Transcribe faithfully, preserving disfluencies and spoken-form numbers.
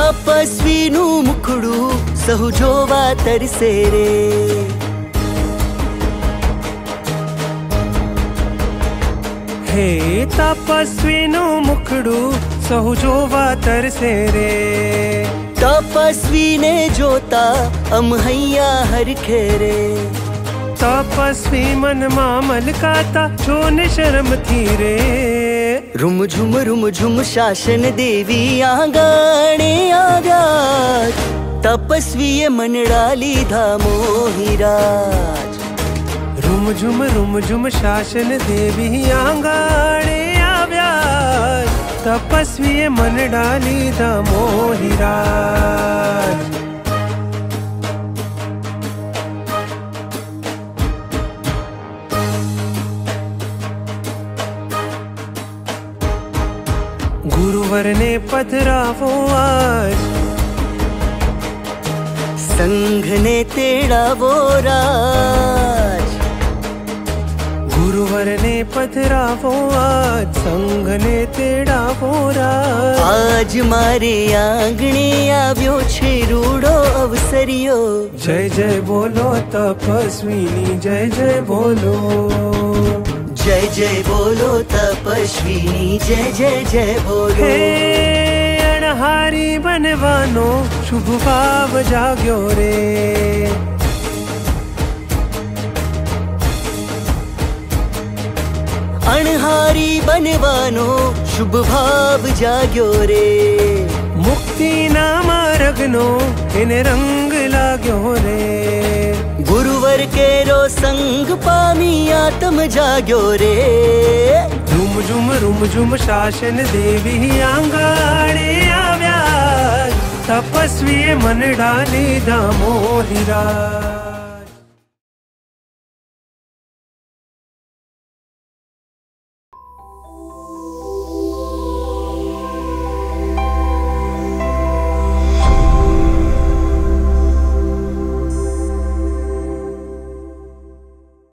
તપસ્વીનું મુખડું સહુ જોવા તરસે રે. હે તપસ્વીનું મુખડું સહુ જોવા તરસે રે. તપસ્વીને જોતા અમ હૈયા હરખે રે. તપસ્વી મનમાં મલકાતા જોને શરમ થી રે. રૂમ ઝુમ રૂમ ઝુમ શાસન દેવી આંગણે આવ્યા. તપસ્વીએ મનડા લીધા મોહિરાજ. રૂમ ઝુમ રૂમ ઝુમ શાસન દેવી આંગણે આવ્યા. તપસ્વીએ મનડા લીધા મોહિરાજ. गुरुवर ने पधरावो आज, संघ ने तेड़ावो राज. गुरुवर ने पधरावो आज, संघ ने तेड़ावो राज. आज मारे आंगणे આવ્યો છે રૂડો અવસરિયો. जय जय बोलो तपस्वीनी, जय जय बोलो. जय जय बोलो तपस्वीनी, जय जय जय बोलो. हे अणहारी बनवानो शुभ भाव जाग्यो रे. अणहारी बनवानो शुभ भाव जाग्यो रे. मुक्ति ना मार्गनो એને રંગ લાગ્યો રે. गुरुवर केरो संग पामी आत्म जाग्यो रे. રૂમ ઝુમ રૂમ ઝુમ શાસન દેવી આંગણે આવ્યા. તપસ્વીએ મનડા લીધા મોહિરા.